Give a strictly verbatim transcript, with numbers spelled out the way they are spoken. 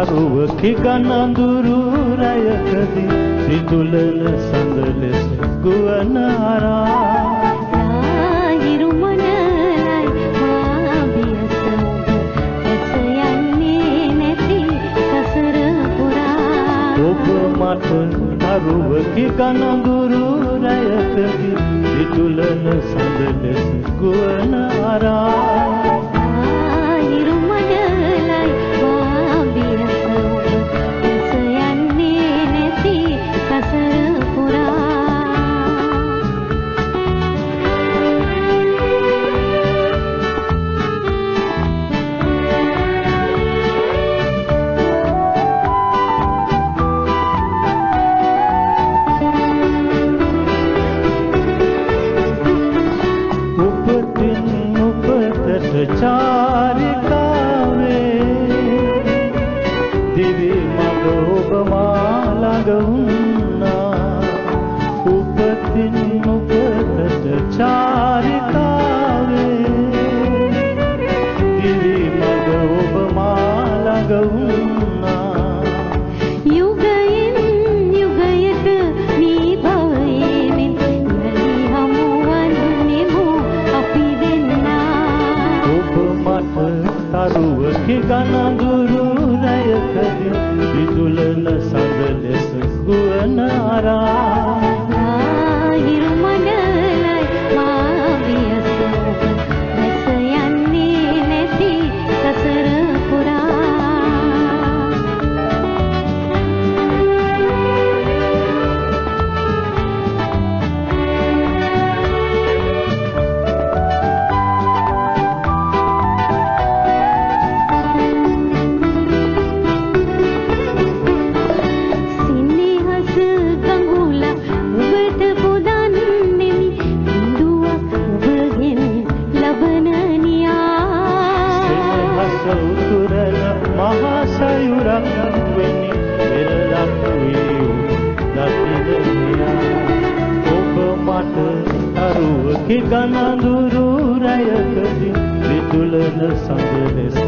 තරුවකි ගනඳුරු රැයකදී සිතුලන සඳ ලෙස ගුවන් හරහා මට තරුවකි ගනඳුරු රැයකදී සිතුලන සඳ ලෙස ගුවන් හරහා चारिकावे दिवी मगोब मालगुन्ना उपतिन उपतट चारिकावे दिवी मगोब मालगुन्ना युगयिन युगयत मी भवेमिन यलि हमुवन्नेमु අපි දෙන්නා තරුවකි ගනඳුරු රැයකදී සිතුලන සඳ ලෙස ගුවන් හරහා sayurak weni peradak wiyu datinya ඔබ මට තරුවකි ගනඳුරු රැයකදී සිතුලන සඳ ලෙස